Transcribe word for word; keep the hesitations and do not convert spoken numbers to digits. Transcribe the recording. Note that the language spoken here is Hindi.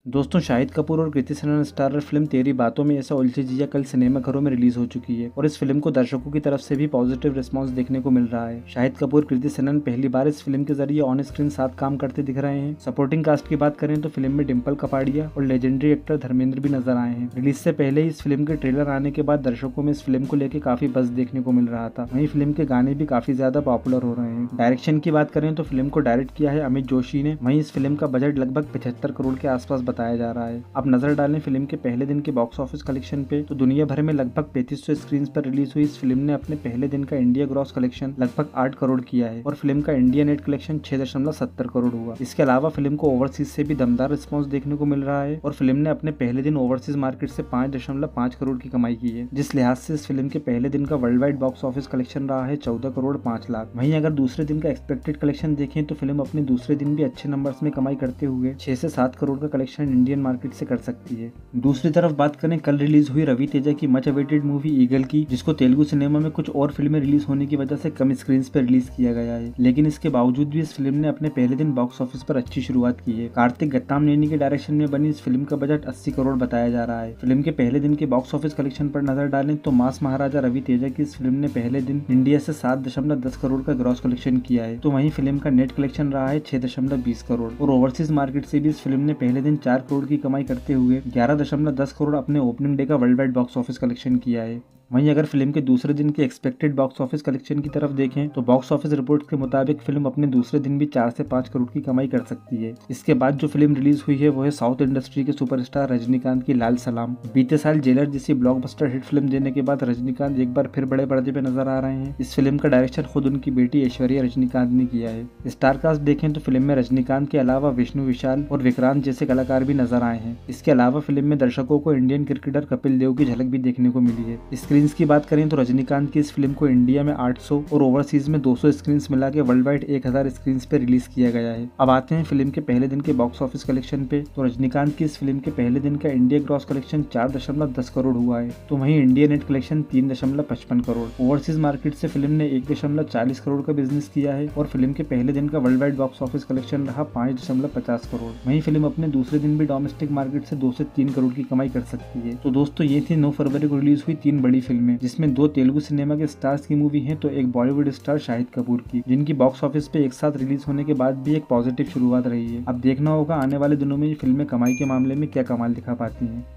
दोस्तों, शाहिद कपूर और कृति सेनन स्टारर फिल्म तेरी बातों में ऐसा उलझी जिया कल सिनेमा घरों में रिलीज हो चुकी है और इस फिल्म को दर्शकों की तरफ से भी पॉजिटिव रिस्पांस देखने को मिल रहा है। शाहिद कपूर कृति सेनन पहली बार इस फिल्म के जरिए ऑन स्क्रीन साथ काम करते दिख रहे हैं। सपोर्टिंग कास्ट की बात करें तो फिल्म में डिम्पल कपाड़िया और लेजेंडरी एक्टर धर्मेंद्र भी नजर आए हैं। रिलीज से पहले ही इस फिल्म के ट्रेलर आने के बाद दर्शकों में इस फिल्म को लेकर काफी बज़ देखने को मिल रहा था। वहीं फिल्म के गाने भी काफी ज्यादा पॉपुलर हो रहे हैं। डायरेक्शन की बात करें तो फिल्म को डायरेक्ट किया है अमित जोशी ने। वहीं इस फिल्म का बजट लगभग पचहत्तर करोड़ के आसपास बताया जा रहा है। अब नजर डालें फिल्म के पहले दिन के बॉक्स ऑफिस कलेक्शन पे तो दुनिया भर में लगभग पैंतीस सौ स्क्रीन पर रिलीज हुई इस फिल्म ने अपने पहले दिन का इंडिया ग्रॉस कलेक्शन लगभग आठ करोड़ किया है और फिल्म का इंडिया नेट कलेक्शन छह दशमलव सत्तर करोड़ हुआ। इसके अलावा फिल्म को ओवरसीज से भी दमदार रिस्पॉन्स देखने को मिल रहा है और फिल्म ने अपने पहले दिन ओवरसीज मार्केट से पाँच दशमलव पाँच करोड़ की कमाई की है, जिस लिहाज से इस फिल्म के पहले दिन का world wide box office collection रहा है चौदह करोड़ पाँच लाख। वहीं अगर दूसरे दिन का एक्सपेक्टेड कलेक्शन देखें तो फिल्म अपने दूसरे दिन भी अच्छे नंबर्स में कमाई करते हुए छह से सात करोड़ का कलेक्शन इंडियन मार्केट से कर सकती है। दूसरी तरफ बात करें कल रिलीज हुई रवि तेजा की मच अवेटेड मूवी ईगल की, जिसको तेलुगु सिनेमा में कुछ और फिल्में रिलीज होने की वजह से कम स्क्रीन पर रिलीज किया गया है, लेकिन इसके बावजूद भी इस फिल्म ने अपने पहले दिन बॉक्स ऑफिस पर अच्छी शुरुआत की है। कार्तिक गत्तामनेनी के डायरेक्शन में बनी इस फिल्म का बजट अस्सी करोड़ बताया जा रहा है। फिल्म के पहले दिन के बॉक्स ऑफिस कलेक्शन पर नजर डालें तो मास महाराजा रवि तेजा की इस फिल्म ने पहले दिन इंडिया से सात दशमलव दस करोड़ का ग्रॉस कलेक्शन किया है, तो वहीं फिल्म का नेट कलेक्शन रहा है छह दशमलव बीस करोड़ और ओवरसीज मार्केट से भी इस फिल्म ने पहले दिन चार करोड़ की कमाई करते हुए ग्यारह दशमलव दस करोड़ अपने ओपनिंग डे का world wide box office collection किया है। वहीं अगर फिल्म के दूसरे दिन के एक्सपेक्टेड बॉक्स ऑफिस कलेक्शन की तरफ देखें तो बॉक्स ऑफिस रिपोर्ट्स के मुताबिक फिल्म अपने दूसरे दिन भी चार से पाँच करोड़ की कमाई कर सकती है। इसके बाद जो फिल्म रिलीज हुई है वो है साउथ इंडस्ट्री के सुपरस्टार रजनीकांत की लाल सलाम। बीते साल जेलर जैसी ब्लॉकबस्टर हिट फिल्म देने के बाद रजनीकांत एक बार फिर बड़े पर्दे पे नजर आ रहे हैं। इस फिल्म का डायरेक्शन खुद उनकी बेटी ऐश्वर्या रजनीकांत ने किया है। स्टार कास्ट देखें तो फिल्म में रजनीकांत के अलावा विष्णु विशाल और विक्रांत जैसे कलाकार भी नजर आए हैं। इसके अलावा फिल्म में दर्शकों को इंडियन क्रिकेटर कपिल देव की झलक भी देखने को मिली है। स्क्रीन की बात करें तो रजनीकांत की इस फिल्म को इंडिया में आठ सौ और ओवरसीज में दो सौ स्क्रीन्स मिला के वर्ल्ड वाइड एक हज़ार स्क्रीन्स पे रिलीज किया गया है। अब आते हैं फिल्म के पहले दिन के बॉक्स ऑफिस कलेक्शन पे तो रजनीकांत की इस फिल्म के पहले दिन का इंडिया ग्रॉस कलेक्शन चार दशमलव दस करोड़ हुआ है, तो वहीं इंडिया नेट कलेक्शन तीन दशमलव पचपन करोड़। ओवरसीज मार्केट से फिल्म ने एक दशमलव चालीस करोड़ का बिजनेस किया है और फिल्म के पहले दिन का world wide box office collection रहा पाँच दशमलव पचास करोड़। वहीं फिल्म अपने दूसरे दिन भी डोमेस्टिक मार्केट से दो से तीन करोड़ की कमाई कर सकती है। तो दोस्तों, ये थी नौ फरवरी को रिलीज हुई तीन बड़ी फिल्में, जिसमें दो तेलुगु सिनेमा के स्टार्स की मूवी है तो एक बॉलीवुड स्टार शाहिद कपूर की, जिनकी बॉक्स ऑफिस पे एक साथ रिलीज होने के बाद भी एक पॉजिटिव शुरुआत रही है। अब देखना होगा आने वाले दिनों में ये फिल्में कमाई के मामले में क्या कमाल दिखा पाती हैं।